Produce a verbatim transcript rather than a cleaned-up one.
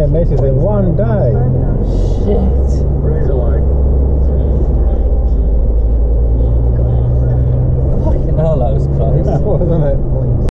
million misses in one day. Shit. Fucking hell, that was close. That wasn't it?